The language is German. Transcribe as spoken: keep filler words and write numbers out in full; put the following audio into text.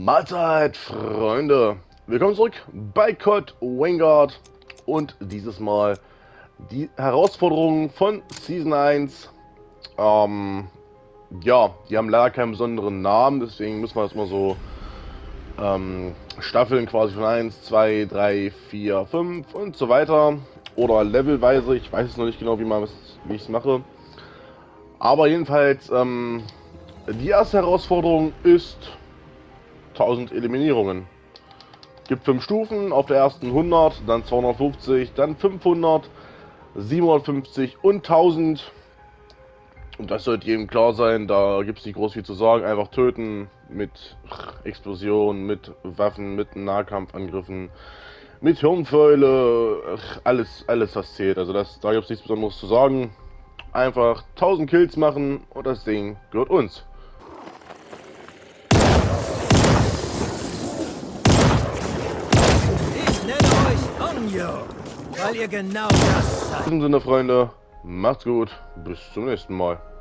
Mahlzeit, Freunde! Willkommen zurück bei COD Vanguard und dieses Mal die Herausforderungen von Season eins. Ähm, ja, die haben leider keinen besonderen Namen, deswegen müssen wir das mal so ähm, staffeln, quasi von eins, zwei, drei, vier, fünf und so weiter. Oder levelweise, ich weiß es noch nicht genau, wie, man, wie ich es mache. Aber jedenfalls, ähm, die erste Herausforderung ist tausend Eliminierungen. Gibt fünf Stufen, auf der ersten hundert, dann zweihundertfünfzig, dann fünfhundert, siebenhundertfünfzig und tausend. Und das sollte jedem klar sein, da gibt es nicht groß viel zu sagen. Einfach töten mit Explosionen, mit Waffen, mit Nahkampfangriffen, mit Hirnfäule, alles, alles was zählt. Also das, da gibt es nichts Besonderes zu sagen. Einfach tausend Kills machen und das Ding gehört uns. Weil ihr genau das seid. In diesem Sinne, Freunde, macht's gut, bis zum nächsten Mal.